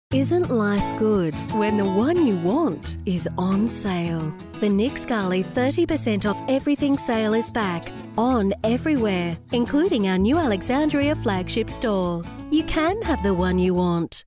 Isn't life good when the one you want is on sale? The Nick Scali 30% off everything sale is back, on everywhere, including our new Alexandria flagship store. You can have the one you want.